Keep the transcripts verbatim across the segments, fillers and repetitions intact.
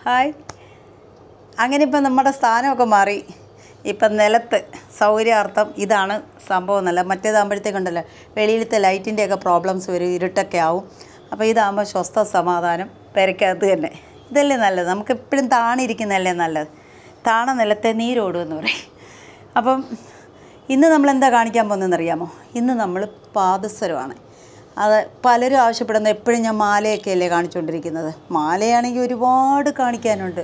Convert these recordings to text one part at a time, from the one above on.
Hi. അങ്ങനെ ഇപ്പം നമ്മുടെ സ്ഥാനമൊക്കെ മാറി. ഇപ്പം നിലത്ത് സൗകര്യാർത്ഥം ഇതാണ് സംഭവം. നല്ല മറ്റേതാകുമ്പോഴത്തേക്കുണ്ടല്ലോ വെളിയിലത്തെ ലൈറ്റിൻ്റെയൊക്കെ പ്രോബ്ലംസ് വരും, ഇരുട്ടൊക്കെ ആവും. അപ്പോൾ ഇതാകുമ്പോൾ സ്വസ്ഥ സമാധാനം പെരയ്ക്കകത്ത് തന്നെ. ഇതല്ലേ നല്ലത്. നമുക്ക് എപ്പോഴും താണിരിക്കുന്നതല്ലേ നല്ലത്. താണ നിലത്തെ നീരോടുമെന്ന് പറയും. അപ്പം ഇന്ന് നമ്മളെന്താ കാണിക്കാൻ പോകുന്നതെന്നറിയാമോ? ഇന്ന് നമ്മൾ പാദസരമാണ്. അത് പലരും ആവശ്യപ്പെടുന്നത്. എപ്പോഴും ഞാൻ മാലയൊക്കെ അല്ലേ കാണിച്ചുകൊണ്ടിരിക്കുന്നത്. മാലയാണെങ്കിൽ ഒരുപാട് കാണിക്കാനുണ്ട്,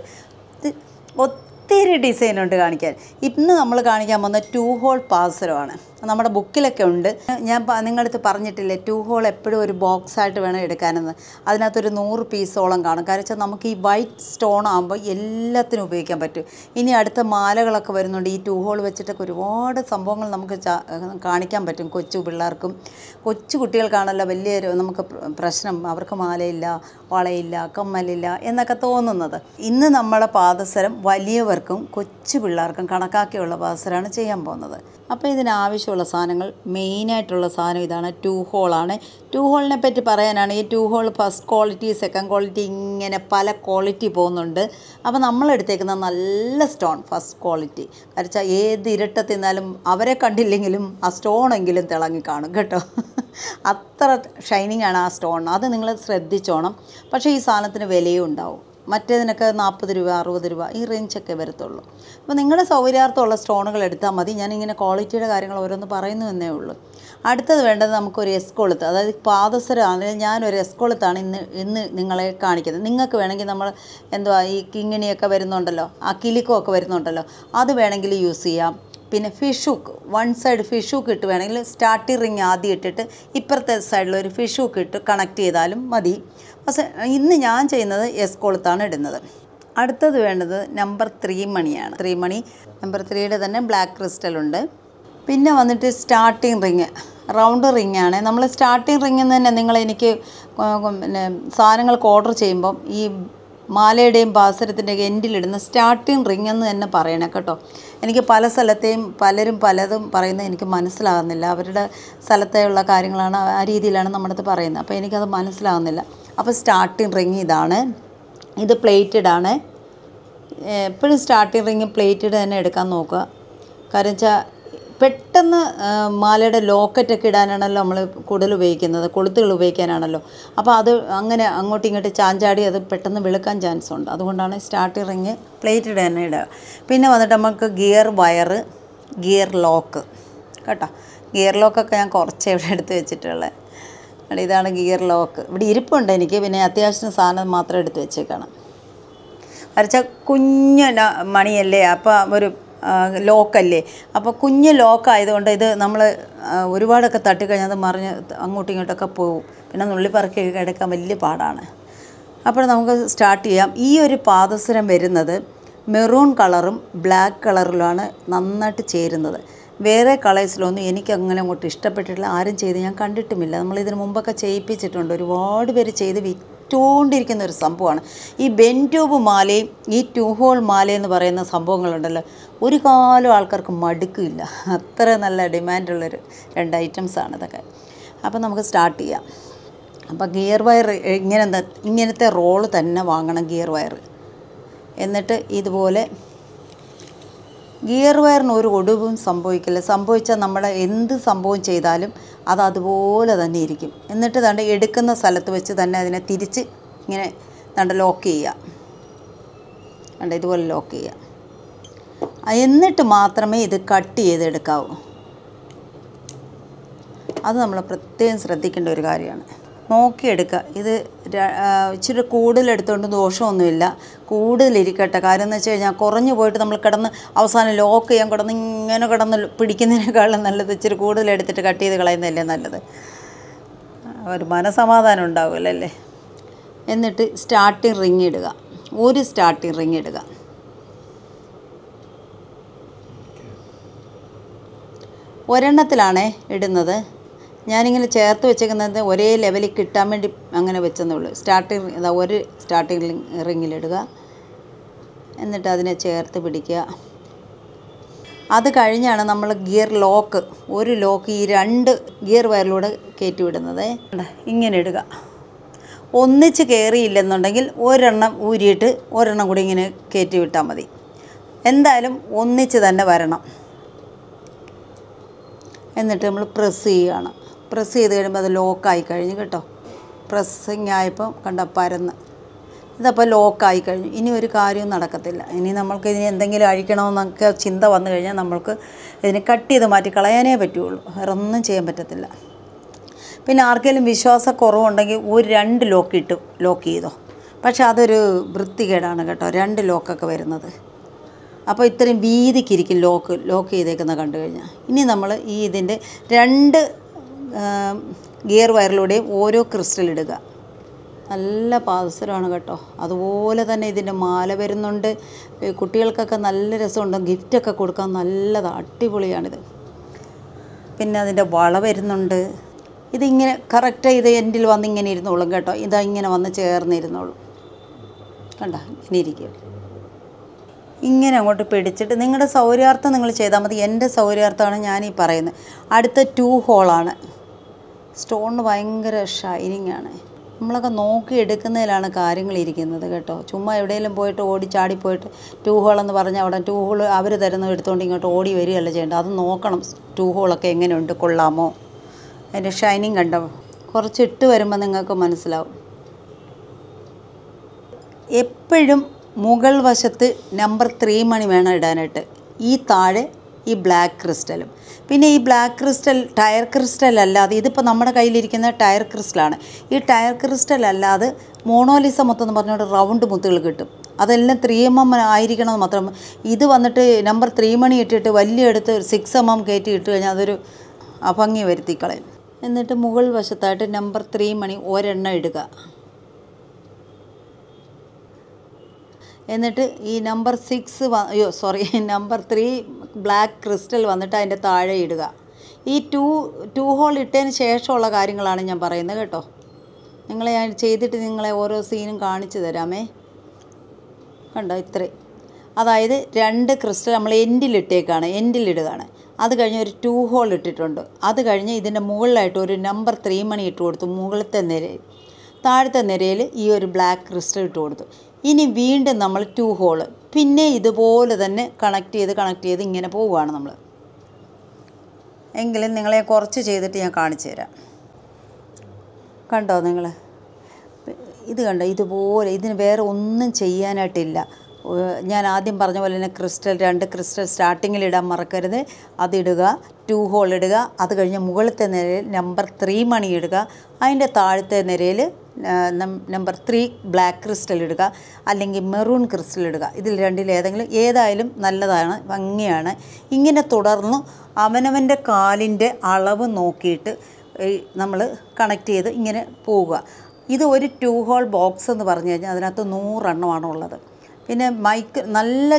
ഒത്തിരി ഡിസൈനുണ്ട് കാണിക്കാൻ. ഇന്ന് നമ്മൾ കാണിക്കാൻ പോകുന്ന ടു ഹോൾ പാദസരമാണ്. നമ്മുടെ ബുക്കിലൊക്കെ ഉണ്ട്. ഞാൻ നിങ്ങളുടെ അടുത്ത് പറഞ്ഞിട്ടില്ലേ, ടു ഹോൾ എപ്പോഴും ഒരു ബോക്സായിട്ട് വേണം എടുക്കാനെന്ന്. അതിനകത്തൊരു നൂറ് പീസോളം കാണും. കാരണം വെച്ചാൽ നമുക്ക് ഈ വൈറ്റ് സ്റ്റോൺ ആകുമ്പോൾ എല്ലാത്തിനും ഉപയോഗിക്കാൻ പറ്റും. ഇനി അടുത്ത മാലകളൊക്കെ വരുന്നുണ്ട്. ഈ ടു ഹോൾ വെച്ചിട്ടൊക്കെ ഒരുപാട് സംഭവങ്ങൾ നമുക്ക് കാണിക്കാൻ പറ്റും. കൊച്ചു പിള്ളേർക്കും കൊച്ചു കുട്ടികൾക്കാണല്ലോ വലിയൊരു നമുക്ക് പ്രശ്നം. അവർക്ക് മാലയില്ല, വളയില്ല, കമ്മലില്ല എന്നൊക്കെ തോന്നുന്നത്. ഇന്ന് നമ്മളെ പാദസരം വലിയവർക്കും കൊച്ചു പിള്ളേർക്കും കണക്കാക്കിയുള്ള പാദസരമാണ് ചെയ്യാൻ പോകുന്നത്. അപ്പോൾ ഇതിനാവശ്യമുള്ള സാധനങ്ങൾ, മെയിനായിട്ടുള്ള സാധനം ഇതാണ്. ടു ഹോളാണ്. ടു ഹോളിനെ പറ്റി പറയാനാണ്. ഈ two hole first quality, second quality, ഇങ്ങനെ പല ക്വാളിറ്റി പോകുന്നുണ്ട്. അപ്പോൾ നമ്മളെടുത്തേക്കുന്ന നല്ല സ്റ്റോൺ ഫസ്റ്റ് ക്വാളിറ്റി. കാരണം ഏത് ഇരുട്ടത്തിൽ നിന്നാലും അവരെ കണ്ടില്ലെങ്കിലും ആ സ്റ്റോണെങ്കിലും തിളങ്ങി കാണും കേട്ടോ. അത്ര ഷൈനിങ് ആണ് ആ സ്റ്റോൺ. അത് നിങ്ങൾ ശ്രദ്ധിച്ചോണം. പക്ഷേ ഈ സാധനത്തിന് വിലയും ഉണ്ടാവും. മറ്റേതിനൊക്കെ നാൽപ്പത് രൂപ, അറുപത് രൂപ ഈ റേഞ്ചൊക്കെ വരത്തുള്ളൂ. അപ്പോൾ നിങ്ങളുടെ സൗകര്യാർത്ഥമുള്ള സ്റ്റോണുകൾ എടുത്താൽ മതി. ഞാനിങ്ങനെ ക്വാളിറ്റിയുടെ കാര്യങ്ങൾ ഓരോന്ന് പറയുന്നു എന്നേ ഉള്ളൂ. അടുത്തത് വേണ്ടത് നമുക്കൊരു എസ്കൊളുത്ത്, അതായത് പാദസരമാണെങ്കിൽ ഞാനൊരു എസ്കൊളുത്താണ് ഇന്ന് ഇന്ന് നിങ്ങളെ കാണിക്കുന്നത്. നിങ്ങൾക്ക് വേണമെങ്കിൽ നമ്മൾ എന്തുവാ ഈ കിങ്ങിണിയൊക്കെ വരുന്നുണ്ടല്ലോ, ആ കിലിക്കമൊക്കെ വരുന്നുണ്ടല്ലോ, അത് വേണമെങ്കിൽ യൂസ് ചെയ്യാം. പിന്നെ fish hook, one side fish hook ഇട്ട് വേണമെങ്കിൽ സ്റ്റാർട്ടിംഗ് റിങ് ആദ്യം ഇട്ടിട്ട് ഇപ്പുറത്തെ സൈഡിലൊരു ഫിഷ് ഹുക്ക് ഇട്ട് കണക്ട് ചെയ്താലും മതി. പക്ഷേ ഇന്ന് ഞാൻ ചെയ്യുന്നത് എസ്കൊളുത്താണ് ഇടുന്നത്. അടുത്തത് വേണ്ടത് നമ്പർ ത്രീ മണിയാണ്. ത്രീ മണി നമ്പർ ത്രീയുടെ തന്നെ ബ്ലാക്ക് ക്രിസ്റ്റലുണ്ട്. പിന്നെ വന്നിട്ട് സ്റ്റാർട്ടിംഗ് റിങ്, റൗണ്ട് റിങ്ങാണ്. നമ്മൾ സ്റ്റാർട്ടിംഗ് റിങ്ങിൽ നിന്ന് തന്നെ നിങ്ങൾ എനിക്ക് പിന്നെ സാധനങ്ങൾക്ക് ഓർഡർ ചെയ്യുമ്പം ഈ മാലയുടെയും പാദസരത്തിൻ്റെയൊക്കെ എൻഡിലിടുന്ന സ്റ്റാർട്ടിംഗ് റിങ് എന്ന് തന്നെ പറയണം കേട്ടോ. എനിക്ക് പല സ്ഥലത്തെയും പലരും പലതും പറയുന്നത് എനിക്ക് മനസ്സിലാകുന്നില്ല. അവരുടെ സ്ഥലത്തെയുള്ള കാര്യങ്ങളാണ്, ആ രീതിയിലാണ് നമ്മുടെ അടുത്ത് പറയുന്നത്. അപ്പോൾ എനിക്കത് മനസ്സിലാകുന്നില്ല. അപ്പോൾ സ്റ്റാർട്ടിംഗ് റിങ് ഇതാണ്. ഇത് പ്ലേറ്റഡ് ആണ്. എപ്പോഴും സ്റ്റാർട്ടിംഗ് റിങ് പ്ലേറ്റഡ് തന്നെ എടുക്കാൻ നോക്കുക. കാരണം വെച്ചാൽ പെട്ടെന്ന് മാലയുടെ ലോക്കറ്റൊക്കെ ഇടാനാണല്ലോ നമ്മൾ കൂടുതൽ ഉപയോഗിക്കുന്നത്, കൊളുത്തുകൾ ഉപയോഗിക്കാനാണല്ലോ. അപ്പോൾ അത് അങ്ങനെ അങ്ങോട്ടും ഇങ്ങോട്ടും ചാഞ്ചാടി അത് പെട്ടെന്ന് വെളുക്കാൻ ചാൻസ് ഉണ്ട്. അതുകൊണ്ടാണ് സ്റ്റാർട്ടിംഗ് റിങ് പ്ലേറ്റഡ് തന്നെ ഇടുക. പിന്നെ വന്നിട്ട് നമുക്ക് ഗിയർ വയറ്, ഗിയർ ലോക്ക് കേട്ടോ. ഗിയർ ലോക്കൊക്കെ ഞാൻ കുറച്ച് ഇവിടെ എടുത്ത് വെച്ചിട്ടുള്ളത്. ഇതാണ് ഗിയർ ലോക്ക്. ഇവിടെ ഇരിപ്പുണ്ട് എനിക്ക്. പിന്നെ അത്യാവശ്യം സാധനം മാത്രം എടുത്ത് വെച്ചേക്കണം. വരച്ചാൽ കുഞ്ഞ് മണിയല്ലേ, അപ്പോൾ ഒരു ലോക്കല്ലേ. അപ്പോൾ കുഞ്ഞ് ലോക്കായതുകൊണ്ട് ഇത് നമ്മൾ ഒരുപാടൊക്കെ തട്ടിക്കഴിഞ്ഞാൽ അത് മറിഞ്ഞ് അങ്ങോട്ടും ഇങ്ങോട്ടൊക്കെ പോകും. പിന്നെ നുള്ളിപ്പറക്കി എടുക്കാൻ വലിയ പാടാണ്. അപ്പോൾ നമുക്ക് സ്റ്റാർട്ട് ചെയ്യാം. ഈ ഒരു പാദസരം വരുന്നത് മെറൂൺ കളറും ബ്ലാക്ക് കളറിലുമാണ് നന്നായിട്ട് ചേരുന്നത്. വേറെ കളേഴ്സിലൊന്നും എനിക്കങ്ങനെ അങ്ങോട്ട് ഇഷ്ടപ്പെട്ടിട്ടില്ല. ആരും ചെയ്ത് ഞാൻ കണ്ടിട്ടുമില്ല. നമ്മളിതിന് മുമ്പൊക്കെ ചെയ്യിപ്പിച്ചിട്ടുണ്ട്. ഒരുപാട് പേര് ചെയ്ത് വിറ്റുകൊണ്ടിരിക്കുന്ന ഒരു സംഭവമാണ് ഈ ബെൻറ്റ്യൂബ് മാലയും ഈ ടു ഹോൾ മാലയെന്ന് പറയുന്ന സംഭവങ്ങളുണ്ടല്ലോ. ഒരു കാലം ആൾക്കാർക്ക് മടുക്കില്ല. അത്ര നല്ല ഡിമാൻഡുള്ളൊരു രണ്ട് ഐറ്റംസാണ് ഇതൊക്കെ. അപ്പോൾ നമുക്ക് സ്റ്റാർട്ട് ചെയ്യാം. അപ്പോൾ ഗിയർ വയർ ഇങ്ങനെ ഇങ്ങനത്തെ റോള് തന്നെ വാങ്ങണം ഗിയർ വയർ. എന്നിട്ട് ഇതുപോലെ ഗിയർ വയറിന് ഒരു ഒടിവും സംഭവിക്കില്ല. സംഭവിച്ചാൽ നമ്മുടെ എന്ത് സംഭവം ചെയ്താലും അത് അതുപോലെ തന്നെ ഇരിക്കും. എന്നിട്ട് ദാണ്ട് എടുക്കുന്ന സ്ഥലത്ത് വെച്ച് തന്നെ അതിനെ തിരിച്ച് ഇങ്ങനെ ദാണ്ട് ലോക്ക് ചെയ്യുക. ദാണ്ട് ഇതുപോലെ ലോക്ക് ചെയ്യുക. എന്നിട്ട് മാത്രമേ ഇത് കട്ട് ചെയ്തെടുക്കാവൂ. അത് നമ്മൾ പ്രത്യേകം ശ്രദ്ധിക്കേണ്ട ഒരു കാര്യമാണ്. നോക്കിയെടുക്കുക. ഇത് ഇച്ചിരി കൂടുതലെടുത്തുകൊണ്ട് ദോഷമൊന്നുമില്ല. കൂടുതലിരിക്കട്ടെ. കാര്യം എന്ന് വെച്ച് കഴിഞ്ഞാൽ കുറഞ്ഞു പോയിട്ട് നമ്മൾ കിടന്ന് അവസാനം ലോക്ക് ചെയ്യാൻ കിടന്ന് ഇങ്ങനെ കിടന്ന് പിടിക്കുന്നതിനേക്കാളും നല്ലത് ഇച്ചിരി കൂടുതലെടുത്തിട്ട് കട്ട് ചെയ്ത് കളയുന്നതല്ലേ നല്ലത്. ഒരു മനസമാധാനം ഉണ്ടാവില്ലല്ലേ. എന്നിട്ട് സ്റ്റാർട്ടിംഗ് റിങ് ഇടുക. ഒരു സ്റ്റാർട്ടിംഗ് റിങ് ഇടുക. ഒരെണ്ണത്തിലാണേ ഇടുന്നത്. ഞാനിങ്ങനെ ചേർത്ത് വെച്ചേക്കുന്നത് ഒരേ ലെവലിൽ കിട്ടാൻ വേണ്ടി അങ്ങനെ വെച്ചെന്നേ ഉള്ളൂ. സ്റ്റാർട്ടിങ് ഇതാ ഒരു സ്റ്റാർട്ടിങ് റിങ്ങിലിടുക. എന്നിട്ട് അതിനെ ചേർത്ത് പിടിക്കുക. അത് കഴിഞ്ഞാണ് നമ്മൾ ഗിയർ ലോക്ക്, ഒരു ലോക്ക് ഈ രണ്ട് ഗിയർ വയറിലൂടെ കയറ്റി വിടുന്നത്. ഇങ്ങനെ ഇടുക. ഒന്നിച്ച് കയറിയില്ലെന്നുണ്ടെങ്കിൽ ഒരെണ്ണം ഊരിയിട്ട് ഒരെണ്ണം കൂടി ഇങ്ങനെ കയറ്റി വിട്ടാൽ മതി. എന്തായാലും ഒന്നിച്ച് തന്നെ വരണം. എന്നിട്ട് നമ്മൾ പ്രസ് ചെയ്യുകയാണ്. പ്രസ് ചെയ്ത് കഴിയുമ്പോൾ അത് ലോക്കായി കഴിഞ്ഞു കേട്ടോ. പ്രസ്സിങ് ആയപ്പോൾ കണ്ട പരന്ന് ഇതപ്പോൾ ലോക്കായി കഴിഞ്ഞു. ഇനി ഒരു കാര്യവും നടക്കത്തില്ല. ഇനി നമ്മൾക്ക് ഇനി എന്തെങ്കിലും അഴിക്കണമെന്നൊക്കെ ചിന്ത വന്നു കഴിഞ്ഞാൽ നമ്മൾക്ക് ഇതിനെ കട്ട് ചെയ്ത് മാറ്റി കളയാനേ പറ്റുള്ളൂ. വേറെ ഒന്നും ചെയ്യാൻ പറ്റത്തില്ല. പിന്നെ ആർക്കെങ്കിലും വിശ്വാസക്കുറവുണ്ടെങ്കിൽ ഒരു രണ്ട് ലോക്ക് ഇട്ട് ലോക്ക് ചെയ്തോ. പക്ഷെ അതൊരു വൃത്തികേടാണ് കേട്ടോ, രണ്ട് ലോക്കൊക്കെ വരുന്നത്. അപ്പോൾ ഇത്രയും വീതിക്കിരിക്കും ലോക്ക് ലോക്ക് ചെയ്തേക്കുന്നത് കണ്ടു കഴിഞ്ഞാൽ. ഇനി നമ്മൾ ഈ ഇതിൻ്റെ രണ്ട് ഗിയർ വയറിലൂടെയും ഓരോ ക്രിസ്റ്റൽ ഇടുക. നല്ല പാദസരമാണ് കേട്ടോ. അതുപോലെ തന്നെ ഇതിൻ്റെ മാല വരുന്നുണ്ട്. കുട്ടികൾക്കൊക്കെ നല്ല രസമുണ്ട്, ഗിഫ്റ്റൊക്കെ കൊടുക്കാൻ നല്ലതാണ്, അടിപൊളിയാണിത്. പിന്നെ അതിൻ്റെ വള വരുന്നുണ്ട്. ഇതിങ്ങനെ കറക്റ്റ് ഇത് എൻഡിൽ വന്ന് ഇങ്ങനെ ഇരുന്നോളും കേട്ടോ. ഇതാ ഇങ്ങനെ വന്ന് ചേർന്നിരുന്നോളും. കണ്ട ഇങ്ങനെ ഇരിക്കും. ഇങ്ങനെ അങ്ങോട്ട് പിടിച്ചിട്ട് നിങ്ങളുടെ സൗകര്യാർത്ഥം നിങ്ങൾ ചെയ്താൽ മതി. എൻ്റെ സൗകര്യാർത്ഥമാണ് ഞാനീ പറയുന്നത്. അടുത്ത ടു ഹോളാണ്. സ്റ്റോണിന് ഭയങ്കര ഷൈനിങ് ആണ്. നമ്മളൊക്കെ നോക്കി എടുക്കുന്നതിലാണ് കാര്യങ്ങളിരിക്കുന്നത് കേട്ടോ. ചുമ്മാ എവിടെയെങ്കിലും പോയിട്ട് ഓടി ചാടിപ്പോയിട്ട് ടു ഹോളെന്ന് പറഞ്ഞാൽ അവിടെ ടു ഹോൾ അവർ തരുന്നത് എടുത്തുകൊണ്ട് ഇങ്ങോട്ട് ഓടി വരികയല്ല ചെയ്യേണ്ടത്. അത് നോക്കണം ടു ഹോളൊക്കെ എങ്ങനെയുണ്ട്, കൊള്ളാമോ, അതിൻ്റെ ഷൈനിങ് കണ്ടോ. കുറച്ച് ഇട്ട് വരുമ്പോൾ നിങ്ങൾക്ക് മനസ്സിലാവും. എപ്പോഴും മുകൾ വശത്ത് നമ്പർ ത്രീ മണി വേണം ഇടാനായിട്ട്. ഈ താഴെ ഈ ബ്ലാക്ക് ക്രിസ്റ്റലും. പിന്നെ ഈ ബ്ലാക്ക് ക്രിസ്റ്റൽ ടയർ ക്രിസ്റ്റൽ അല്ലാതെ, ഇതിപ്പോൾ നമ്മുടെ കയ്യിലിരിക്കുന്ന ടയർ ക്രിസ്റ്റലാണ്. ഈ ടയർ ക്രിസ്റ്റൽ അല്ലാതെ മോണോലിസ മുത്ത് എന്ന് പറഞ്ഞുകൊണ്ട് റൗണ്ട് മുത്തുകൾ കിട്ടും. അതെല്ലാം ത്രീ എം എം ആയിരിക്കണമെന്ന് മാത്രം. ഇത് വന്നിട്ട് നമ്പർ ത്രീ മണി ഇട്ടിട്ട് വലിയ എടുത്ത് സിക്സ് എം എം കയറ്റി ഇട്ട് കഴിഞ്ഞാൽ അതൊരു അഭംഗി വരുത്തിക്കളയും. എന്നിട്ട് മുകൾ വശത്തായിട്ട് നമ്പർ ത്രീ മണി ഒരെണ്ണം ഇടുക. എന്നിട്ട് ഈ നമ്പർ സിക്സ് വ അയ്യോ sorry number three black crystal വന്നിട്ട് അതിൻ്റെ താഴെ ഇടുക. ഈ ടു ടു ഹോൾ ഇട്ടതിന് ശേഷമുള്ള കാര്യങ്ങളാണ് ഞാൻ പറയുന്നത് കേട്ടോ. നിങ്ങളെ ഞാൻ ചെയ്തിട്ട് നിങ്ങളെ ഓരോ സീനും കാണിച്ചു തരാമേ. കണ്ടോ ഇത്രയും. അതായത് രണ്ട് ക്രിസ്റ്റൽ നമ്മൾ എൻഡിലിട്ടേക്കാണ്, എൻഡിലിടുകയാണ്. അത് കഴിഞ്ഞ് ഒരു ടു ഹോൾ ഇട്ടിട്ടുണ്ട്. അത് കഴിഞ്ഞ് ഇതിൻ്റെ മുകളിലായിട്ട് ഒരു നമ്പർ ത്രീ മണി ഇട്ട് കൊടുത്തു മുകളിലത്തെ നിരയിൽ. താഴത്തെ നിരയിൽ ഈ ഒരു ബ്ലാക്ക് ക്രിസ്റ്റൽ ഇട്ട് കൊടുത്തു. ഇനി വീണ്ടും നമ്മൾ ടു ഹോള് പിന്നെ ഇതുപോലെ തന്നെ കണക്ട് ചെയ്ത് കണക്ട് ചെയ്ത് ഇങ്ങനെ പോവുകയാണ് നമ്മൾ. എങ്കിലും നിങ്ങളെ കുറച്ച് ചെയ്തിട്ട് ഞാൻ കാണിച്ചു തരാം. കണ്ടോ നിങ്ങൾ ഇത് കണ്ടോ, ഇതുപോലെ. ഇതിന് വേറെ ഒന്നും ചെയ്യാനായിട്ടില്ല. ഞാൻ ആദ്യം പറഞ്ഞ പോലെ തന്നെ ക്രിസ്റ്റൽ രണ്ട് ക്രിസ്റ്റൽ സ്റ്റാർട്ടിങ്ങിൽ ഇടാൻ മറക്കരുത്. അതിടുക, ടു ഹോൾ ഇടുക. അത് കഴിഞ്ഞ് മുകളിലത്തെ നിരയിൽ നമ്പർ ത്രീ മണി ഇടുക. അതിൻ്റെ താഴത്തെ നിരയിൽ നമ്പർ ത്രീ ബ്ലാക്ക് ക്രിസ്റ്റൽ ഇടുക, അല്ലെങ്കിൽ മെറൂൺ ക്രിസ്റ്റൽ ഇടുക. ഇതിൽ രണ്ടിലേതെങ്കിലും ഏതായാലും നല്ലതാണ്, ഭംഗിയാണ്. ഇങ്ങനെ തുടർന്ന് അവനവൻ്റെ കാലിൻ്റെ അളവ് നോക്കിയിട്ട് നമ്മൾ കണക്ട് ചെയ്ത് ഇങ്ങനെ പോവുക. ഇത് ഒരു ടു ഹോൾ ബോക്സ് എന്ന് പറഞ്ഞു കഴിഞ്ഞാൽ അതിനകത്ത് നൂറെണ്ണമാണ് ഉള്ളത്. പിന്നെ മൈക്ക് നല്ല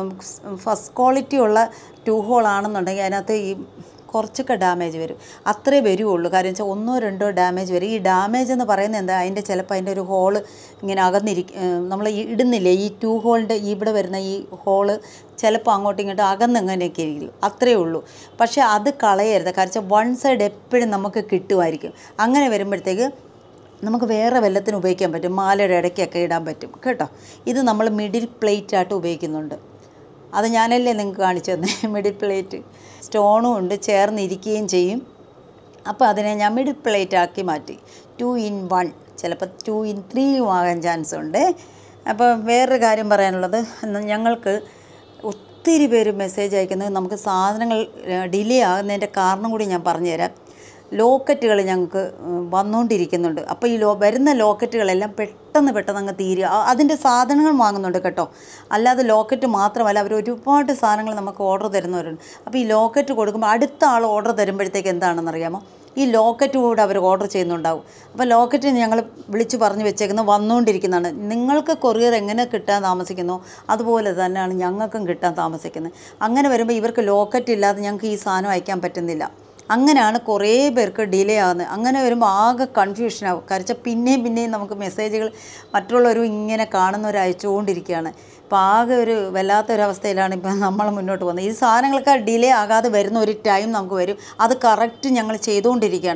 ഫസ്റ്റ് ക്വാളിറ്റി ഉള്ള ടു ഹോളാണെന്നുണ്ടെങ്കിൽ അതിനകത്ത് ഈ കുറച്ചൊക്കെ ഡാമേജ് വരും. അത്രേ വരുള്ളൂ. കാര്യം വെച്ചാൽ ഒന്നോ രണ്ടോ ഡാമേജ് വരും. ഈ ഡാമേജ് എന്ന് പറയുന്നത് എന്താ, അതിൻ്റെ ചിലപ്പോൾ അതിൻ്റെ ഒരു ഹോള് ഇങ്ങനെ അകന്നിരിക്കും. നമ്മൾ ഇടുന്നില്ലേ ഈ ടു ഹോളിൻ്റെ ഇവിടെ വരുന്ന ഈ ഹോള് ചിലപ്പോൾ അങ്ങോട്ടും ഇങ്ങോട്ടും അകന്നെങ്ങനെയൊക്കെ ഇരിക്കും. അത്രയേ ഉള്ളൂ. പക്ഷേ അത് കളയരുത്. കാരണം വെച്ചാൽ വൺ സൈഡ് എപ്പോഴും നമുക്ക് കിട്ടുമായിരിക്കും. അങ്ങനെ വരുമ്പോഴത്തേക്ക് നമുക്ക് വേറെ വെല്ലത്തിന് ഉപയോഗിക്കാൻ പറ്റും. മാലയുടെ ഇടയ്ക്കൊക്കെ ഇടാൻ പറ്റും കേട്ടോ. ഇത് നമ്മൾ മിഡിൽ പ്ലേറ്റ് ആയിട്ട് ഉപയോഗിക്കുന്നുണ്ട്. അത് ഞാനല്ലേ നിങ്ങൾക്ക് കാണിച്ചു തന്നെ. മിഡിൽ പ്ലേറ്റ് സ്റ്റോണും ഉണ്ട്, ചേർന്നിരിക്കുകയും ചെയ്യും. അപ്പോൾ അതിനെ ഞാൻ മിഡിൽ പ്ലേറ്റ് ആക്കി മാറ്റി. ടു ഇൻ വൺ, ചിലപ്പോൾ ടു ഇൻ ത്രീയും ആകാൻ ചാൻസ് ഉണ്ട്. അപ്പോൾ വേറൊരു കാര്യം പറയാനുള്ളത്, ഞങ്ങൾക്ക് ഒത്തിരി പേര് മെസ്സേജ് അയക്കുന്നത് നമുക്ക് സാധനങ്ങൾ ഡിലേ ആകുന്നതിൻ്റെ കാരണം കൂടി ഞാൻ പറഞ്ഞുതരാം. ലോക്കറ്റുകൾ ഞങ്ങൾക്ക് വന്നുകൊണ്ടിരിക്കുന്നുണ്ട്. അപ്പോൾ ഈ ലോ വരുന്ന ലോക്കറ്റുകളെല്ലാം പെട്ടെന്ന് പെട്ടെന്ന് അങ്ങ് തീരുക. അതിൻ്റെ സാധനങ്ങൾ വാങ്ങുന്നുണ്ട് കേട്ടോ. അല്ലാതെ ലോക്കറ്റ് മാത്രമല്ല, അവർ ഒരുപാട് സാധനങ്ങൾ നമുക്ക് ഓർഡർ തരുന്നവരുണ്ട്. അപ്പോൾ ഈ ലോക്കറ്റ് കൊടുക്കുമ്പോൾ അടുത്ത ആൾ ഓർഡർ തരുമ്പോഴത്തേക്ക് എന്താണെന്ന് അറിയാമോ, ഈ ലോക്കറ്റ് കൂടെ അവർ ഓർഡർ ചെയ്യുന്നുണ്ടാവും. അപ്പോൾ ലോക്കറ്റ് ഞങ്ങൾ വിളിച്ച് പറഞ്ഞ് വെച്ചേക്കുന്നത് വന്നുകൊണ്ടിരിക്കുന്നതാണ്. നിങ്ങൾക്ക് കൊറിയർ എങ്ങനെ കിട്ടാൻ താമസിക്കുന്നോ അതുപോലെ തന്നെയാണ് ഞങ്ങൾക്കും കിട്ടാൻ താമസിക്കുന്നത്. അങ്ങനെ വരുമ്പോൾ ഇവർക്ക് ലോക്കറ്റ് ഇല്ലാതെ ഞങ്ങൾക്ക് ഈ സാധനം അയക്കാൻ പറ്റുന്നില്ല. അങ്ങനെയാണ് കുറേ പേർക്ക് ഡിലേ ആകുന്നത്. അങ്ങനെ വരുമ്പോൾ ആകെ കൺഫ്യൂഷനാകും. കാരണം പിന്നെയും പിന്നെയും നമുക്ക് മെസ്സേജുകൾ മറ്റുള്ളവരും ഇങ്ങനെ കാണുന്നവർ അയച്ചുകൊണ്ടിരിക്കുകയാണ്. അപ്പോൾ ആകെ ഒരു വല്ലാത്തൊരവസ്ഥയിലാണ് ഇപ്പോൾ നമ്മൾ മുന്നോട്ട് പോകുന്നത്. ഈ സാധനങ്ങളൊക്കെ ഡിലേ ആകാതെ വരുന്ന ഒരു ടൈം നമുക്ക് വരും. അത് കറക്റ്റ് ഞങ്ങൾ ചെയ്തുകൊണ്ടിരിക്കുകയാണ്.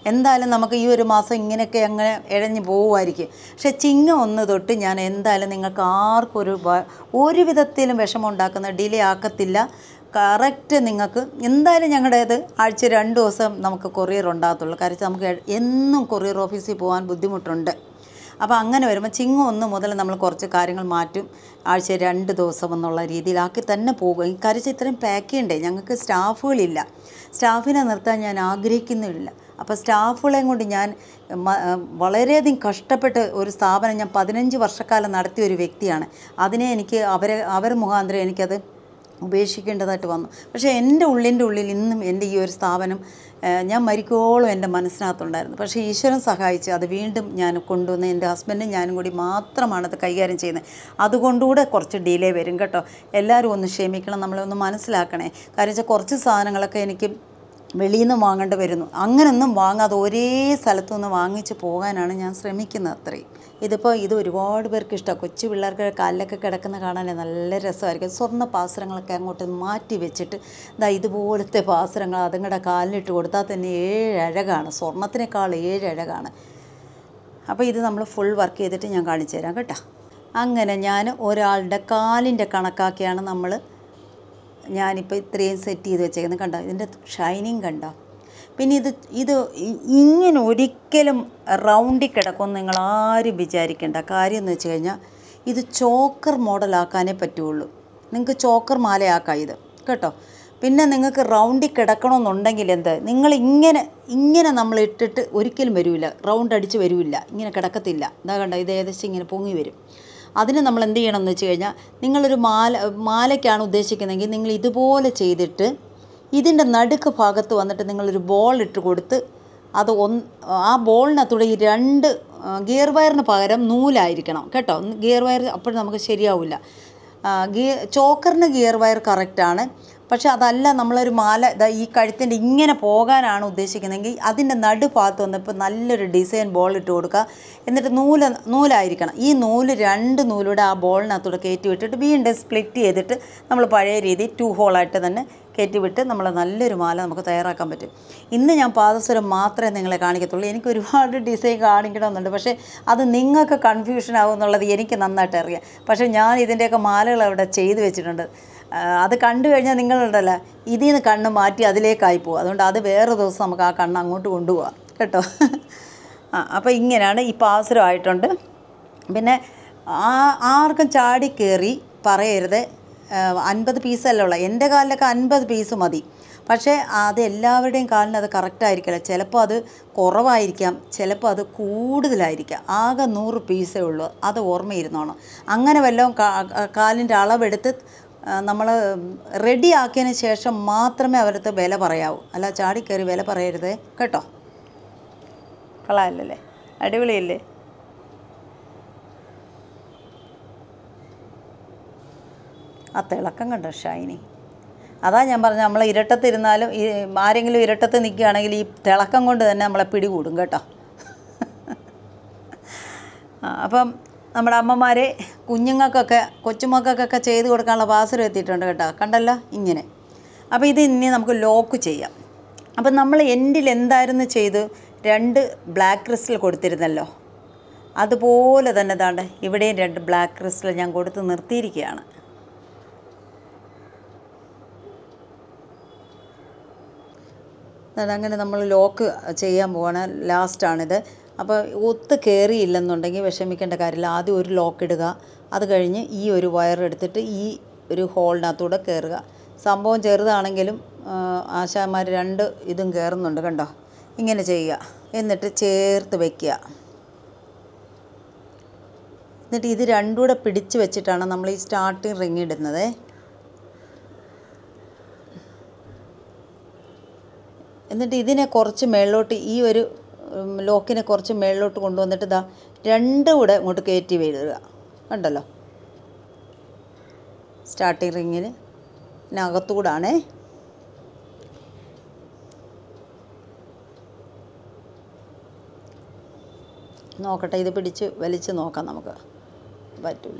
എന്തായാലും നമുക്ക് ഈ ഒരു മാസം ഇങ്ങനെയൊക്കെ അങ്ങനെ ഇഴഞ്ഞു പോവുമായിരിക്കും. പക്ഷേ ചിങ്ങം ഒന്ന് തൊട്ട് ഞാൻ എന്തായാലും നിങ്ങൾക്ക് ആർക്കും ഒരു ഒരു വിധത്തിലും വിഷമം ഉണ്ടാക്കുന്ന ഡിലേ ആക്കത്തില്ല. കറക്റ്റ് നിങ്ങൾക്ക് എന്തായാലും ഞങ്ങളുടേത് ആഴ്ച രണ്ട് ദിവസം നമുക്ക് കൊറിയർ ഉണ്ടാകത്തുള്ളൂ. കാരണം നമുക്ക് എന്നും കൊറിയർ ഓഫീസിൽ പോകാൻ ബുദ്ധിമുട്ടുണ്ട്. അപ്പോൾ അങ്ങനെ വരുമ്പോൾ ചിങ്ങം ഒന്ന് മുതൽ നമ്മൾ കുറച്ച് കാര്യങ്ങൾ മാറ്റും. ആഴ്ച രണ്ട് ദിവസം എന്നുള്ള രീതിയിലാക്കി തന്നെ പോകും. ഈ കാര്യം ഇത്രയും പാക്ക് ചെയ്യണ്ടേ, ഞങ്ങൾക്ക് സ്റ്റാഫുകളില്ല. സ്റ്റാഫിനെ നിർത്താൻ ഞാൻ ആഗ്രഹിക്കുന്നുമില്ല. അപ്പോൾ സ്റ്റാഫുകളെയും കൊണ്ട് ഞാൻ വളരെയധികം കഷ്ടപ്പെട്ട് ഒരു സ്ഥാപനം ഞാൻ പതിനഞ്ച് വർഷക്കാലം നടത്തിയ ഒരു വ്യക്തിയാണ്. അതിനെ എനിക്ക് അവരെ അവർ മുഖാന്തരം എനിക്കത് ഉപേക്ഷിക്കേണ്ടതായിട്ട് വന്നു. പക്ഷേ എൻ്റെ ഉള്ളിൻ്റെ ഉള്ളിൽ ഇന്നും എൻ്റെ ഈ ഒരു സ്ഥാപനം ഞാൻ മരിക്കോളം എൻ്റെ മനസ്സിനകത്തുണ്ടായിരുന്നു. പക്ഷേ ഈശ്വരൻ സഹായിച്ച് അത് വീണ്ടും ഞാൻ കൊണ്ടുവന്ന് എൻ്റെ ഹസ്ബൻഡും ഞാനും കൂടി മാത്രമാണത് കൈകാര്യം ചെയ്യുന്നത്. അതുകൊണ്ടുകൂടെ കുറച്ച് ഡിലേ വരും കേട്ടോ. എല്ലാവരും ഒന്ന് ക്ഷമിക്കണം, നമ്മളൊന്ന് മനസ്സിലാക്കണേ. കാര്യം വെച്ചാൽ കുറച്ച് സാധനങ്ങളൊക്കെ എനിക്ക് വെളിയിൽ നിന്ന് വാങ്ങേണ്ടി വരുന്നു. അങ്ങനെയൊന്നും വാങ്ങാതെ ഒരേ സ്ഥലത്തുനിന്ന് വാങ്ങിച്ച് പോകാനാണ് ഞാൻ ശ്രമിക്കുന്നത്. അത്രയും ഇതിപ്പോൾ ഇത് ഒരുപാട് പേർക്ക് ഇഷ്ടമാണ്. കൊച്ചു പിള്ളേർക്ക് കാലിലൊക്കെ കിടക്കുന്ന കാണാൻ നല്ല രസമായിരിക്കും. സ്വർണ്ണ പാസരങ്ങളൊക്കെ അങ്ങോട്ട് മാറ്റി വെച്ചിട്ട് ഇതാ ഇതുപോലത്തെ പാസരങ്ങൾ അതുങ്ങളുടെ കാലിലിട്ട് കൊടുത്താൽ തന്നെ ഏഴഴകാണ്, സ്വർണ്ണത്തിനേക്കാൾ ഏഴഴകാണ്. അപ്പോൾ ഇത് നമ്മൾ ഫുൾ വർക്ക് ചെയ്തിട്ട് ഞാൻ കാണിച്ചു തരാം കേട്ടോ. അങ്ങനെ ഞാൻ ഒരാളുടെ കാലിൻ്റെ കണക്കാക്കിയാണ് നമ്മൾ ഞാനിപ്പോൾ ഇത്രയും സെറ്റ് ചെയ്ത് വെച്ചേക്കുന്നത്. കണ്ടോ ഇതിൻ്റെ ഷൈനിങ് കണ്ടോ. പിന്നെ ഇത് ഇത് ഇങ്ങനെ ഒരിക്കലും റൗണ്ടിൽ കിടക്കുമെന്ന് നിങ്ങൾ ആരും വിചാരിക്കേണ്ട. കാര്യം എന്ന് വെച്ച് കഴിഞ്ഞാൽ ഇത് ചോക്കർ മോഡലാക്കാനേ പറ്റുള്ളൂ. നിങ്ങൾക്ക് ചോക്കർ മാലയാക്കാം ഇത് കേട്ടോ. പിന്നെ നിങ്ങൾക്ക് റൗണ്ടിൽ കിടക്കണമെന്നുണ്ടെങ്കിൽ എന്ത്, നിങ്ങൾ ഇങ്ങനെ ഇങ്ങനെ നമ്മൾ ഇട്ടിട്ട് ഒരിക്കലും വരില്ല, റൗണ്ട് അടിച്ച് വരില്ല, ഇങ്ങനെ കിടക്കത്തില്ല. എന്താ കണ്ടോ, ഇത് ഏകദേശം ഇങ്ങനെ പൊങ്ങി വരും. അതിന് നമ്മൾ എന്ത് ചെയ്യണം എന്ന് വെച്ച് കഴിഞ്ഞാൽ, നിങ്ങളൊരു മാല മാലയ്ക്കാണ് ഉദ്ദേശിക്കുന്നതെങ്കിൽ നിങ്ങൾ ഇതുപോലെ ചെയ്തിട്ട് ഇതിൻ്റെ നടുക്ക് ഭാഗത്ത് വന്നിട്ട് നിങ്ങളൊരു ബോൾ ഇട്ട് കൊടുത്ത് അത് ഒന്ന് ആ ബോളിനകത്തൂടെ ഈ രണ്ട് ഗിയർ വയറിന് പകരം നൂലായിരിക്കണം കേട്ടോ. ഗിയർ വയർ അപ്പോഴും നമുക്ക് ശരിയാവില്ല. ഗിയർ ചോക്കറിന് ഗിയർ വയർ കറക്റ്റാണ്. പക്ഷെ അതല്ല, നമ്മളൊരു മാല ഇതാ ഈ കഴുത്തിൻ്റെ ഇങ്ങനെ പോകാനാണ് ഉദ്ദേശിക്കുന്നതെങ്കിൽ അതിൻ്റെ നടുഭാഗത്ത് വന്നപ്പോൾ നല്ലൊരു ഡിസൈൻ ബോൾ ഇട്ട് കൊടുക്കുക. എന്നിട്ട് നൂല് നൂലായിരിക്കണം. ഈ നൂല് രണ്ട് നൂലൂടെ ആ ബോളിനകത്തൂടെ കയറ്റി വിട്ടിട്ട് വീണ്ടും സ്പ്ലിറ്റ് ചെയ്തിട്ട് നമ്മൾ പഴയ രീതി ടു ഹോളായിട്ട് തന്നെ കയറ്റി വിട്ട് നമ്മൾ നല്ലൊരു മാല നമുക്ക് തയ്യാറാക്കാൻ പറ്റും. ഇന്ന് ഞാൻ പാദസരം മാത്രമേ നിങ്ങളെ കാണിക്കത്തുള്ളൂ. എനിക്ക് ഒരുപാട് ഡിസൈൻ കാണിക്കണമെന്നുണ്ട്. പക്ഷേ അത് നിങ്ങൾക്ക് കൺഫ്യൂഷൻ ആകും എന്നുള്ളത് എനിക്ക് നന്നായിട്ട് അറിയാം. പക്ഷേ ഞാൻ ഇതിൻ്റെയൊക്കെ മാലകൾ അവിടെ ചെയ്ത് വെച്ചിട്ടുണ്ട്. അത് കണ്ടു കഴിഞ്ഞാൽ നിങ്ങളുണ്ടല്ലോ ഇതിൽ നിന്ന് കണ്ണ് മാറ്റി അതിലേക്കായി പോകും. അതുകൊണ്ട് അത് വേറെ ദിവസം നമുക്ക് ആ കണ്ണ് അങ്ങോട്ട് കൊണ്ടുപോകാം കേട്ടോ. ആ അപ്പോൾ ഇങ്ങനെയാണ് ഈ പാദസരമായിട്ടുണ്ട്. പിന്നെ ആ ആർക്കും ചാടി കയറി പറയരുത് അൻപത് പീസല്ല ഉള്ള. എൻ്റെ കാലിലൊക്കെ അൻപത് പീസ് മതി. പക്ഷേ അത് എല്ലാവരുടെയും കാലിന് അത് കറക്റ്റായിരിക്കില്ല. ചിലപ്പോൾ അത് കുറവായിരിക്കാം, ചിലപ്പോൾ അത് കൂടുതലായിരിക്കാം. ആകെ നൂറ് പീസേ ഉള്ളൂ. അത് ഓർമ്മയിരുന്നോണം. അങ്ങനെ വല്ലതും കാലിൻ്റെ അളവെടുത്ത് നമ്മൾ റെഡി ആക്കിയതിന് ശേഷം മാത്രമേ അവരടുത്ത് വില പറയാവൂ. അല്ല ചാടിക്കയറി വില പറയരുത് കേട്ടോ. കളയല്ലേ, അടിപൊളിയല്ലേ. ആ തിളക്കം കണ്ടോ, ഷൈനി. അതാ ഞാൻ പറഞ്ഞത്, നമ്മൾ ഇരട്ടത്തിരുന്നാലും ഈ ആരെങ്കിലും ഇരട്ടത്ത് നിൽക്കുകയാണെങ്കിൽ ഈ തിളക്കം കൊണ്ട് തന്നെ നമ്മളെ പിടികൂടും കേട്ടോ. അപ്പം നമ്മുടെ അമ്മമാരെ കുഞ്ഞുങ്ങൾക്കൊക്കെ കൊച്ചുമക്കൾക്കൊക്കെ ചെയ്ത് കൊടുക്കാനുള്ള പാസരം എത്തിയിട്ടുണ്ട് കേട്ടോ. കണ്ടല്ലോ ഇങ്ങനെ. അപ്പോൾ ഇത് ഇനി നമുക്ക് ലോക്ക് ചെയ്യാം. അപ്പം നമ്മൾ എൻഡിൽ എന്തായിരുന്നു ചെയ്ത് രണ്ട് ബ്ലാക്ക് ക്രിസ്റ്റൽ കൊടുത്തിരുന്നല്ലോ, അതുപോലെ തന്നെ താണ്ട് ഇവിടെയും രണ്ട് ബ്ലാക്ക് ക്രിസ്റ്റൽ ഞാൻ കൊടുത്ത് നിർത്തിയിരിക്കുകയാണ്. അതങ്ങനെ നമ്മൾ ലോക്ക് ചെയ്യാൻ പോവാണ്. ലാസ്റ്റാണിത്. അപ്പോൾ ഒത്ത് കയറിയില്ലെന്നുണ്ടെങ്കിൽ വിഷമിക്കേണ്ട കാര്യമില്ല. ആദ്യം ഒരു ലോക്ക് ഇടുക, അത് കഴിഞ്ഞ് ഈ ഒരു വയർ എടുത്തിട്ട് ഈ ഒരു ഹോളിനകത്തൂടെ കയറുക. സംഭവം ചെറുതാണെങ്കിലും ആശാന്മാർ രണ്ട് ഇതും കയറുന്നുണ്ട് കണ്ടോ. ഇങ്ങനെ ചെയ്യുക, എന്നിട്ട് ചേർത്ത് വയ്ക്കുക. എന്നിട്ട് ഇത് രണ്ടും കൂടെ പിടിച്ച് വെച്ചിട്ടാണ് നമ്മൾ ഈ സ്റ്റാർട്ടിങ് റിങ് ഇടുന്നത്. എന്നിട്ട് ഇതിനെ കുറച്ച് മേളിലോട്ട്, ഈ ഒരു ലോക്കിനെ കുറച്ച് മേളിലോട്ട് കൊണ്ടുവന്നിട്ട് ഇതാ രണ്ടും കൂടെ ഇങ്ങോട്ട് കയറ്റി വീഴുക. കണ്ടല്ലോ, സ്റ്റാർട്ടിങ് റിങ്ങിന് ഇതിനകത്തുകൂടാണേ. നോക്കട്ടെ, ഇത് പിടിച്ച് വലിച്ച് നോക്കാം. നമുക്ക് പറ്റില്ല.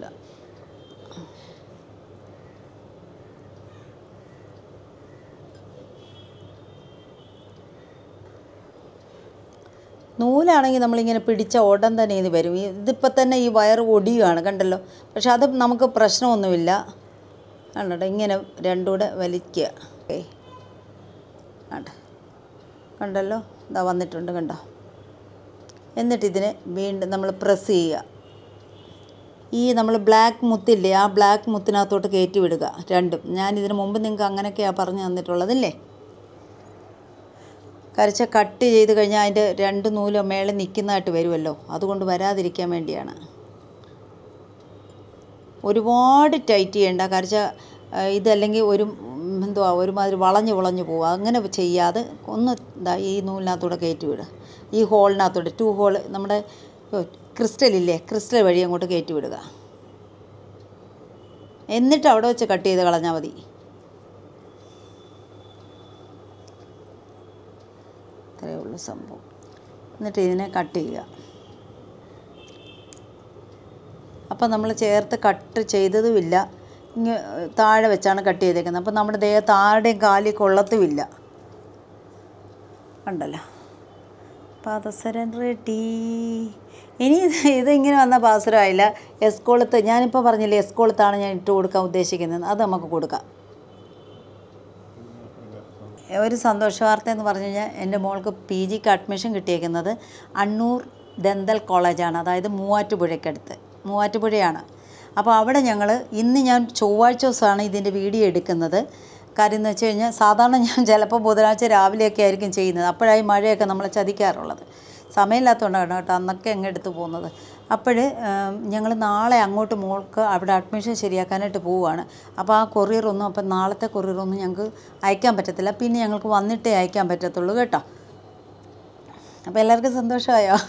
നൂലാണെങ്കിൽ നമ്മളിങ്ങനെ പിടിച്ച ഉടൻ തന്നെ ഇത് വരും. ഇതിപ്പോൾ തന്നെ ഈ വയർ ഒടിയുകയാണ് കണ്ടല്ലോ. പക്ഷെ അത് നമുക്ക് പ്രശ്നമൊന്നുമില്ല. കണ്ടോ, ഇങ്ങനെ രണ്ടും കൂടെ വലിക്കുക. ഓക്കെ, കണ്ടോ കണ്ടല്ലോ, ഇതാ വന്നിട്ടുണ്ട് കണ്ടോ. എന്നിട്ട് ഇതിനെ വീണ്ടും നമ്മൾ പ്രസ് ചെയ്യുക. ഈ നമ്മൾ ബ്ലാക്ക് മുത്തില്ലേ, ആ ബ്ലാക്ക് മുത്തിനകത്തോട്ട് കയറ്റി വിടുക രണ്ടും. ഞാൻ ഇതിന് മുമ്പ് നിങ്ങൾക്ക് അങ്ങനെയൊക്കെയാണ് പറഞ്ഞു തന്നിട്ടുള്ളതല്ലേ. കരച്ച കട്ട് ചെയ്ത് കഴിഞ്ഞാൽ അതിൻ്റെ രണ്ട് നൂലോ മേളിൽ നിൽക്കുന്നതായിട്ട് വരുമല്ലോ, അതുകൊണ്ട് വരാതിരിക്കാൻ വേണ്ടിയാണ്. ഒരുപാട് ടൈറ്റ് ചെയ്യേണ്ട. കരച്ച ഇതല്ലെങ്കിൽ ഒരു എന്തുവാ ഒരുമാതിരി വളഞ്ഞ് വളഞ്ഞ് പോവുക. അങ്ങനെ ചെയ്യാതെ ഒന്ന് ഇതാ ഈ നൂലിനകത്തൂടെ കയറ്റി വിടുക. ഈ ഹോളിനകത്തൂടെ ടു ഹോൾ നമ്മുടെ ക്രിസ്റ്റലില്ലേ, ക്രിസ്റ്റൽ വഴി അങ്ങോട്ട് കയറ്റി വിടുക. എന്നിട്ട് അവിടെ വെച്ച് കട്ട് ചെയ്ത് കളഞ്ഞാൽ മതി. ഇത്രയേ ഉള്ളൂ സംഭവം. എന്നിട്ട് ഇതിനെ കട്ട് ചെയ്യുക. അപ്പം നമ്മൾ ചേർത്ത് കട്ട് ചെയ്തതുമില്ല, ഇങ്ങ് താഴെ വെച്ചാണ് കട്ട് ചെയ്തേക്കുന്നത്. അപ്പം നമ്മുടെ ദേഹത്ത് ആരുടെയും കാലിൽ കൊള്ളത്തുമില്ല. കണ്ടല്ലോ, പാദസരം റെഡി. ഇനി ഇത് ഇതിങ്ങനെ വന്ന പാദസരമായില്ല. എസ്കോളത്ത് ഞാനിപ്പോൾ പറഞ്ഞില്ലേ, എസ്കോളത്താണ് ഞാൻ ഇട്ട് കൊടുക്കാൻ ഉദ്ദേശിക്കുന്നത്. അത് നമുക്ക് കൊടുക്കാം. ഒരു സന്തോഷ വാർത്ത എന്ന് പറഞ്ഞു കഴിഞ്ഞാൽ എൻ്റെ മോൾക്ക് പി ജിക്ക് അഡ്മിഷൻ കിട്ടിയേക്കുന്നത് അണ്ണൂർ ദന്തൽ കോളേജാണ്. അതായത് മൂവാറ്റുപുഴയ്ക്കടുത്ത്, മൂവാറ്റുപുഴയാണ്. അപ്പോൾ അവിടെ ഞങ്ങൾ ഇന്ന് ഞാൻ ചൊവ്വാഴ്ച ദിവസമാണ് ഇതിൻ്റെ വീഡിയോ എടുക്കുന്നത്. കാര്യം എന്ന് വെച്ച് കഴിഞ്ഞാൽ സാധാരണ ഞാൻ ചിലപ്പോൾ ബുധനാഴ്ച രാവിലെയൊക്കെ ആയിരിക്കും ചെയ്യുന്നത്. അപ്പോഴായി മഴയൊക്കെ നമ്മളെ ചതിക്കാറുള്ളത്. സമയമില്ലാത്തതുകൊണ്ടാണ് കേട്ടോ അന്നൊക്കെ അങ്ങ് എടുത്ത് പോകുന്നത്. അപ്പോൾ ഞങ്ങൾ നാളെ അങ്ങോട്ട് മോൾക്ക് അവിടെ അഡ്മിഷൻ ശരിയാക്കാനായിട്ട് പോവുകയാണ്. അപ്പോൾ ആ കൊറിയറൊന്നും അപ്പം നാളത്തെ കൊറിയറൊന്നും ഞങ്ങൾക്ക് അയക്കാൻ പറ്റത്തില്ല. പിന്നെ ഞങ്ങൾക്ക് വന്നിട്ടേ അയക്കാൻ പറ്റത്തുള്ളൂ കേട്ടോ. അപ്പോൾ എല്ലാവർക്കും സന്തോഷമായോ?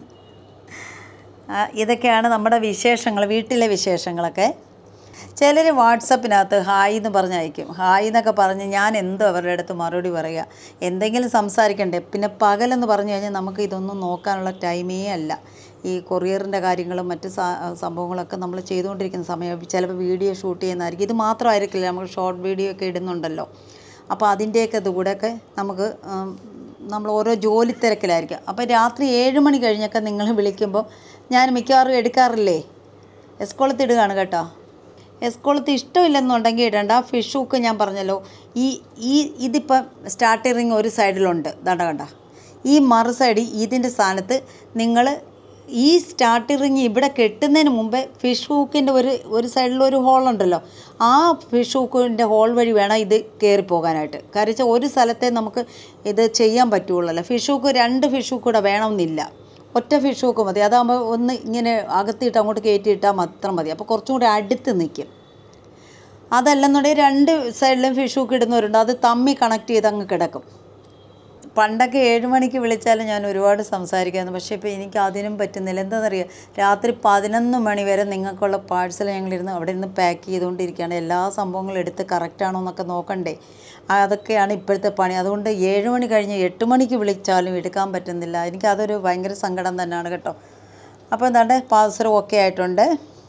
ഇതൊക്കെയാണ് നമ്മുടെ വിശേഷങ്ങൾ, വീട്ടിലെ വിശേഷങ്ങളൊക്കെ. ചിലർ വാട്സപ്പിനകത്ത് ഹായ് എന്ന് പറഞ്ഞ് അയക്കും. ഹായ് എന്നൊക്കെ പറഞ്ഞ് ഞാൻ എന്തോ അവരുടെ അടുത്ത് മറുപടി പറയുക, എന്തെങ്കിലും സംസാരിക്കണ്ടേ. പിന്നെ പകലെന്ന് പറഞ്ഞു കഴിഞ്ഞാൽ നമുക്ക് ഇതൊന്നും നോക്കാനുള്ള ടൈമേ അല്ല. ഈ കൊറിയറിൻ്റെ കാര്യങ്ങളും മറ്റ് സംഭവങ്ങളൊക്കെ നമ്മൾ ചെയ്തുകൊണ്ടിരിക്കുന്ന സമയം ചിലപ്പോൾ വീഡിയോ ഷൂട്ട് ചെയ്യുന്നതായിരിക്കും. ഇത് മാത്രമായിരിക്കില്ല, നമുക്ക് ഷോർട്ട് വീഡിയോ ഒക്കെ ഇടുന്നുണ്ടല്ലോ. അപ്പോൾ അതിൻ്റെയൊക്കെ ഇതുകൂടെയൊക്കെ നമുക്ക് നമ്മൾ ഓരോ ജോലി തിരക്കിലായിരിക്കും. അപ്പോൾ രാത്രി ഏഴ് മണി കഴിഞ്ഞൊക്കെ നിങ്ങൾ വിളിക്കുമ്പോൾ ഞാൻ മിക്കവാറും എടുക്കാറില്ലേ. എസ്കോളത്ത് ഇടുകയാണ് കേട്ടോ. എസ്കോളത്ത് ഇഷ്ടമില്ലെന്നുണ്ടെങ്കിൽ ഇടണ്ട. ഫിഷ് ഹുക്ക് ഞാൻ പറഞ്ഞല്ലോ, ഈ ഈ ഇതിപ്പം സ്റ്റാർട്ടിങ് ഒരു സൈഡിലുണ്ട്, ദണ്ട കണ്ട. ഈ മറു സൈഡ് ഇതിൻ്റെ സ്ഥാനത്ത് നിങ്ങൾ ഈ സ്റ്റാർട്ടിങ് ഇവിടെ കെട്ടുന്നതിന് മുമ്പേ ഫിഷ് ഹൂക്കിൻ്റെ ഒരു ഒരു സൈഡിലൊരു ഹോളുണ്ടല്ലോ, ആ ഫിഷ് ഹൂക്കിൻ്റെ ഹോൾ വഴി വേണം ഇത് കയറിപ്പോകാനായിട്ട്. കാരണം ഒരു സ്ഥലത്തെ നമുക്ക് ഇത് ചെയ്യാൻ പറ്റുള്ളല്ലോ. ഫിഷ് ഹൂക്ക് രണ്ട് ഫിഷ് ഹൂക്ക് കൂടെ വേണമെന്നില്ല, ഒറ്റ ഫിഷ് ഹൂക്ക് മതി. അതാകുമ്പോൾ ഒന്ന് ഇങ്ങനെ അകത്തിയിട്ട് അങ്ങോട്ട് കയറ്റിയിട്ടാൽ മാത്രം മതി. അപ്പോൾ കുറച്ചും കൂടി അടുത്ത് നിൽക്കും. അതല്ലെന്നുണ്ടെങ്കിൽ രണ്ട് സൈഡിലും ഫിഷ് ഹൂക്ക് ഇടുന്നവരുണ്ട്, അത് തമ്മി കണക്ട് ചെയ്ത് അങ്ങ് കിടക്കും. പണ്ടൊക്കെ ഏഴ് മണിക്ക് വിളിച്ചാലും ഞാൻ ഒരുപാട് സംസാരിക്കായിരുന്നു. പക്ഷേ ഇപ്പോൾ എനിക്ക് അതിനും പറ്റുന്നില്ല. എന്താണെന്നറിയാം, രാത്രി പതിനൊന്ന് മണി വരെ നിങ്ങൾക്കുള്ള പാഴ്സൽ ഞങ്ങളിരുന്ന് അവിടെ ഇരുന്ന് പാക്ക് ചെയ്തുകൊണ്ടിരിക്കുകയാണ്. എല്ലാ സംഭവങ്ങളും എടുത്ത് കറക്റ്റാണോ എന്നൊക്കെ നോക്കണ്ടേ. അതൊക്കെയാണ് ഇപ്പോഴത്തെ പണി. അതുകൊണ്ട് ഏഴ് മണി കഴിഞ്ഞ് എട്ട് മണിക്ക് വിളിച്ചാലും എടുക്കാൻ പറ്റുന്നില്ല. എനിക്കതൊരു ഭയങ്കര സങ്കടം തന്നെയാണ് കേട്ടോ. അപ്പോൾ എന്താണ്ട് പാഴ്സൽ ഓക്കെ ആയിട്ടുണ്ട്.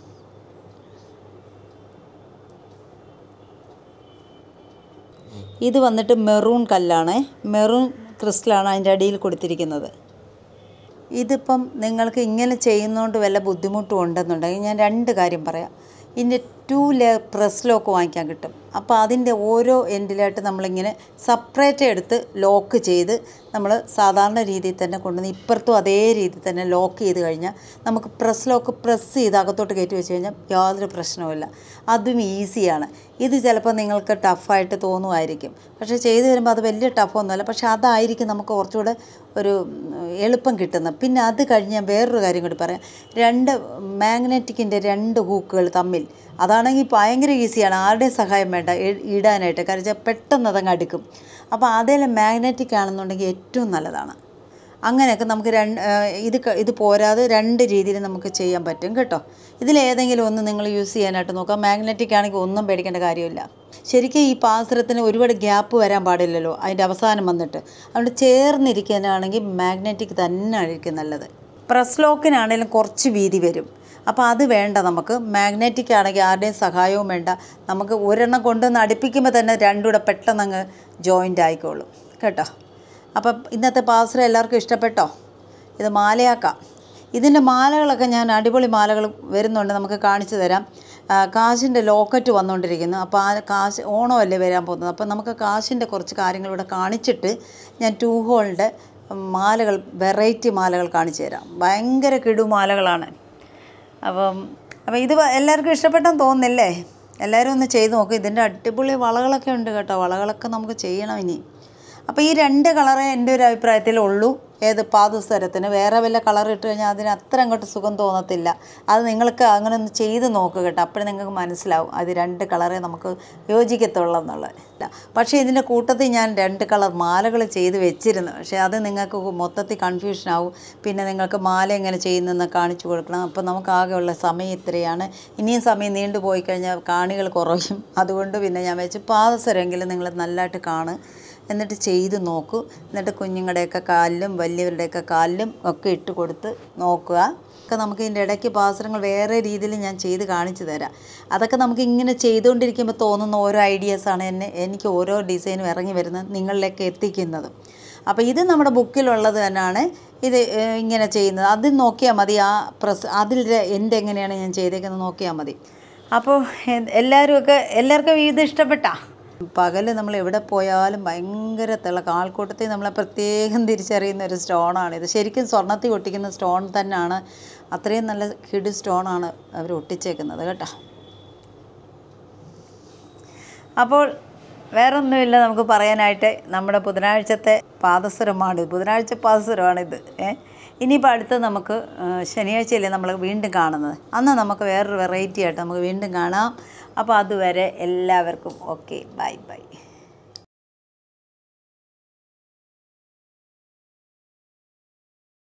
ഇത് വന്നിട്ട് മെറൂൺ കല്ലാണ്, മെറൂൺ ക്രിസ്റ്റലാണ് അതിൻ്റെ അടിയിൽ കൊടുത്തിരിക്കുന്നത്. ഇതിപ്പം നിങ്ങൾക്ക് ഇങ്ങനെ ചെയ്യുന്നതുകൊണ്ട് വല്ല ബുദ്ധിമുട്ടും ഉണ്ടെന്നുണ്ടെങ്കിൽ ഞാൻ രണ്ട് കാര്യം പറയാം. ഇതിൻ്റെ ടു ലെയർ പ്രസ് ലോക്ക് വാങ്ങിക്കാൻ കിട്ടും. അപ്പോൾ അതിൻ്റെ ഓരോ എൻഡിലായിട്ട് നമ്മളിങ്ങനെ സെപ്പറേറ്റ് എടുത്ത് ലോക്ക് ചെയ്ത് നമ്മൾ സാധാരണ രീതിയിൽ തന്നെ കൊണ്ടുവന്ന് ഇപ്പുറത്തും അതേ രീതിയിൽ തന്നെ ലോക്ക് ചെയ്ത് കഴിഞ്ഞാൽ നമുക്ക് പ്രസ് ലോക്ക് പ്രസ് ചെയ്ത് അകത്തോട്ട് കയറ്റി വെച്ച് കഴിഞ്ഞാൽ യാതൊരു പ്രശ്നവുമില്ല. അതും ഈസിയാണ്. ഇത് ചിലപ്പോൾ നിങ്ങൾക്ക് ടഫായിട്ട് തോന്നുമായിരിക്കും, പക്ഷേ ചെയ്ത് വരുമ്പോൾ അത് വലിയ ടഫൊന്നുമല്ല. പക്ഷേ അതായിരിക്കും നമുക്ക് കുറച്ചുകൂടെ ഒരു എളുപ്പം കിട്ടുന്നത്. പിന്നെ അത് കഴിഞ്ഞ് ഞാൻ വേറൊരു കാര്യം കൂടി പറയാം. രണ്ട് മാഗ്നറ്റിക്കിൻ്റെ രണ്ട് ഹൂക്കുകൾ തമ്മിൽ, അതാണെങ്കിൽ ഭയങ്കര ഈസിയാണ്, ആരുടെയും സഹായം വേണ്ട ഇടാനായിട്ട്. കാരണം പെട്ടെന്ന് അതങ്ങ് അടുക്കും. അപ്പോൾ അതേലും മാഗ്നറ്റിക് ആണെന്നുണ്ടെങ്കിൽ ഏറ്റവും നല്ലതാണ്. അങ്ങനെയൊക്കെ നമുക്ക് രണ്ട് ഇത് ഇത് പോരാതെ രണ്ട് രീതിയിൽ നമുക്ക് ചെയ്യാൻ പറ്റും കേട്ടോ. ഇതിലേതെങ്കിലും ഒന്ന് നിങ്ങൾ യൂസ് ചെയ്യാനായിട്ട് നോക്കാം. മാഗ്നറ്റിക് ആണെങ്കിൽ ഒന്നും പേടിക്കേണ്ട കാര്യമില്ല. ശരിക്കും ഈ പാത്രത്തിന് ഒരുപാട് ഗ്യാപ്പ് വരാൻ പാടില്ലല്ലോ അതിൻ്റെ അവസാനം വന്നിട്ട്. അതുകൊണ്ട് ചേർന്നിരിക്കാനാണെങ്കിൽ മാഗ്നറ്റിക് തന്നെ ആയിരിക്കും നല്ലത്. പ്രസ് ലോക്കിനാണെങ്കിലും കുറച്ച് വീതി വരും. അപ്പോൾ അത് വേണ്ട നമുക്ക്. മാഗ്നറ്റിക് ആണെങ്കിൽ ആരുടെയും സഹായവും വേണ്ട. നമുക്ക് ഒരെണ്ണം കൊണ്ടുവന്ന് അടുപ്പിക്കുമ്പോൾ തന്നെ രണ്ടും കൂടെ പെട്ടെന്ന് അങ്ങ് ജോയിൻ്റ് ആയിക്കോളും കേട്ടോ. അപ്പം ഇന്നത്തെ പാർസൽ എല്ലാവർക്കും ഇഷ്ടപ്പെട്ടോ? ഇത് മാലയാക്കാം. ഇതിൻ്റെ മാലകളൊക്കെ ഞാൻ അടിപൊളി മാലകൾ വരുന്നുണ്ട്, നമുക്ക് കാണിച്ചു തരാം. കാശിൻ്റെ ലോക്കറ്റ് വന്നുകൊണ്ടിരിക്കുന്നു. അപ്പോൾ ആ കാശ് ഓണമല്ലേ വരാൻ പോകുന്നത്. അപ്പോൾ നമുക്ക് കാശിൻ്റെ കുറച്ച് കാര്യങ്ങളിവിടെ കാണിച്ചിട്ട് ഞാൻ ടൂ ഹോളിൻ്റെ മാലകൾ, വെറൈറ്റി മാലകൾ കാണിച്ചു തരാം. ഭയങ്കര കിടുമാലകളാണ്. അപ്പം അപ്പോൾ ഇത് എല്ലാവർക്കും ഇഷ്ടപ്പെട്ടെന്ന് തോന്നുന്നില്ലേ? എല്ലാവരും ഒന്ന് ചെയ്ത് നോക്കും. ഇതിൻ്റെ അടിപൊളി വളകളൊക്കെ ഉണ്ട് കേട്ടോ. വളകളൊക്കെ നമുക്ക് ചെയ്യണം ഇനി. അപ്പോൾ ഈ രണ്ട് കളറേ എൻ്റെ ഒരു അഭിപ്രായത്തിലുള്ളൂ. ഏത് പാദസരത്തിന് വേറെ വല്ല കളർ ഇട്ട് കഴിഞ്ഞാൽ അതിന് അത്ര അങ്ങോട്ട് സുഖം തോന്നത്തില്ല. അത് നിങ്ങൾക്ക് അങ്ങനെ ഒന്ന് ചെയ്ത് നോക്കുക കേട്ടോ. അപ്പോഴും നിങ്ങൾക്ക് മനസ്സിലാവും അത് രണ്ട് കളറേ നമുക്ക് യോജിക്കത്തുള്ളൂ എന്നുള്ളത്. പക്ഷേ ഇതിൻ്റെ കൂട്ടത്തിൽ ഞാൻ രണ്ട് കളർ മാലകൾ ചെയ്ത് വെച്ചിരുന്നു. പക്ഷേ അത് നിങ്ങൾക്ക് മൊത്തത്തിൽ കൺഫ്യൂഷനാവും. പിന്നെ നിങ്ങൾക്ക് മാല എങ്ങനെ ചെയ്യുന്നതെന്ന് കാണിച്ചു കൊടുക്കണം. അപ്പോൾ നമുക്ക് ആകെയുള്ള സമയം ഇത്രയാണ്. ഇനിയും സമയം നീണ്ടു പോയി കഴിഞ്ഞാൽ കാണികൾ കുറയും. അതുകൊണ്ട് പിന്നെ ഞാൻ വെച്ച് പാദസരമെങ്കിലും നിങ്ങൾ നല്ലതായിട്ട് കാണും, എന്നിട്ട് ചെയ്ത് നോക്കൂ. എന്നിട്ട് കുഞ്ഞുങ്ങളുടെയൊക്കെ കാലിലും വലിയവരുടെയൊക്കെ കാലിലും ഒക്കെ ഇട്ട് കൊടുത്ത് നോക്കുക. ഒക്കെ നമുക്ക് ഇതിൻ്റെ ഇടയ്ക്ക് പാത്രങ്ങൾ വേറെ രീതിയിൽ ഞാൻ ചെയ്ത് കാണിച്ചു തരാം. അതൊക്കെ നമുക്ക് ഇങ്ങനെ ചെയ്തുകൊണ്ടിരിക്കുമ്പോൾ തോന്നുന്ന ഓരോ ഐഡിയാസാണ് എന്നെ എനിക്ക് ഓരോ ഡിസൈനും ഇറങ്ങി വരുന്നത് നിങ്ങളിലേക്ക് എത്തിക്കുന്നത്. അപ്പോൾ ഇത് നമ്മുടെ ബുക്കിലുള്ളത് തന്നെയാണ്. ഇത് ഇങ്ങനെ ചെയ്യുന്നത് അത് നോക്കിയാൽ മതി. ആ പ്രസ് അതിൽ എൻ്റെ എങ്ങനെയാണ് ഞാൻ ചെയ്തേക്കുന്നത് നോക്കിയാൽ മതി. അപ്പോൾ എല്ലാവരും ഒക്കെ എല്ലാവർക്കും ഇത് ഇഷ്ടപ്പെട്ടാ? പകൽ നമ്മൾ എവിടെ പോയാലും ഭയങ്കര തിളക്കം. ആൾക്കൂട്ടത്തിൽ നമ്മളെ പ്രത്യേകം തിരിച്ചറിയുന്ന ഒരു സ്റ്റോണാണിത്. ശരിക്കും സ്വർണ്ണത്തിൽ ഒട്ടിക്കുന്ന സ്റ്റോൺ തന്നെയാണ്. അത്രയും നല്ല കിഡ് സ്റ്റോണാണ് അവർ ഒട്ടിച്ചേക്കുന്നത് കേട്ടോ. അപ്പോൾ വേറൊന്നുമില്ല നമുക്ക് പറയാനായിട്ട്. നമ്മുടെ ബുധനാഴ്ചത്തെ പാദസരമാണ്, ബുധനാഴ്ച പാദസരമാണിത്. ഏ ഇനിയിപ്പോൾ അടുത്ത് നമുക്ക് ശനിയാഴ്ചയല്ലേ നമ്മൾ വീണ്ടും കാണുന്നത്. അന്ന് നമുക്ക് വേറൊരു വെറൈറ്റി ആയിട്ട് നമുക്ക് വീണ്ടും കാണാം. അപ്പോൾ അതുവരെ എല്ലാവർക്കും ഓക്കെ, ബൈ ബൈ.